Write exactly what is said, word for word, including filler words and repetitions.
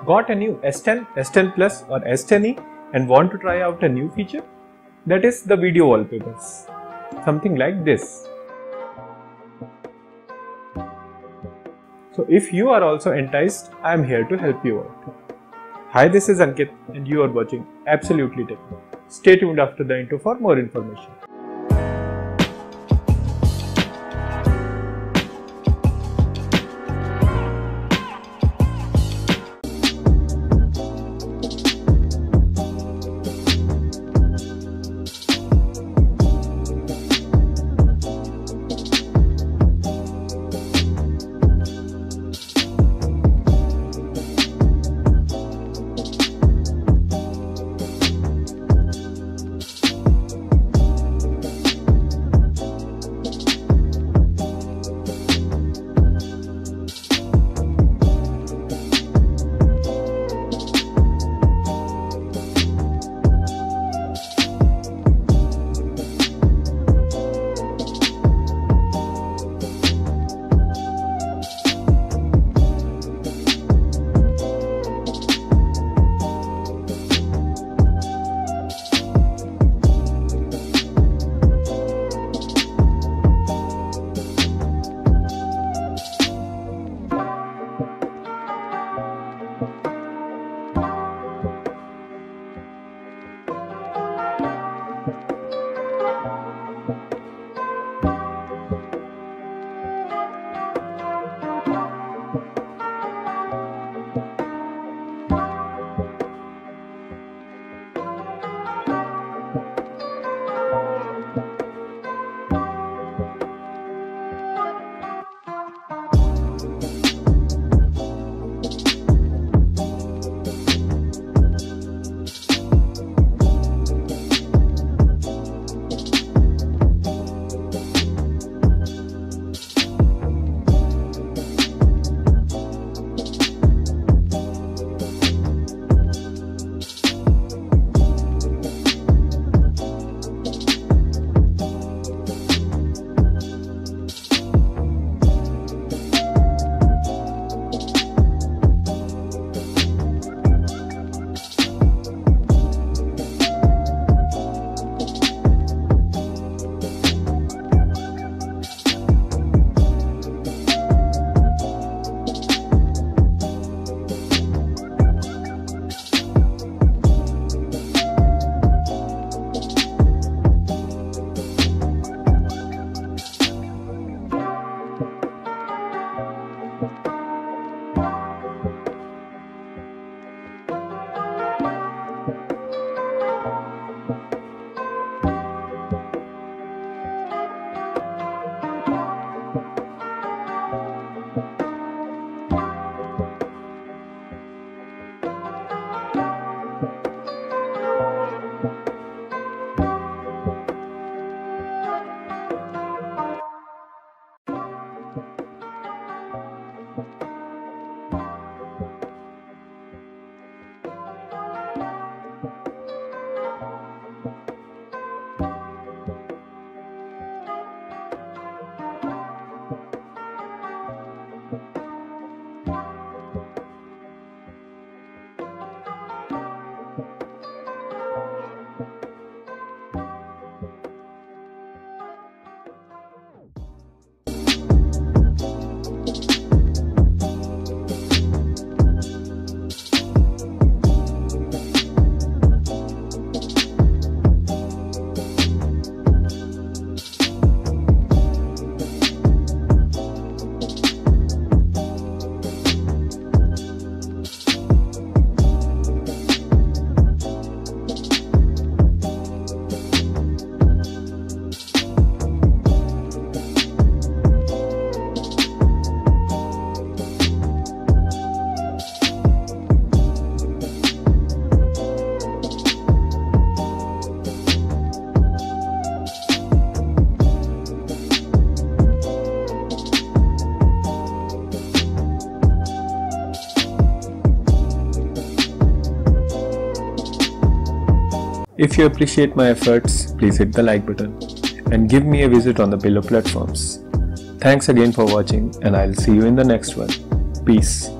got a new S ten, S ten Plus or S ten e and want to try out a new feature? That is the video wallpapers. Something like this. So if you are also enticed, I am here to help you out. Hi, this is Ankit and you are watching Absolutely Techie. Stay tuned after the intro for more information. If you appreciate my efforts, please hit the like button and give me a visit on the below platforms. Thanks again for watching and I'll see you in the next one. Peace.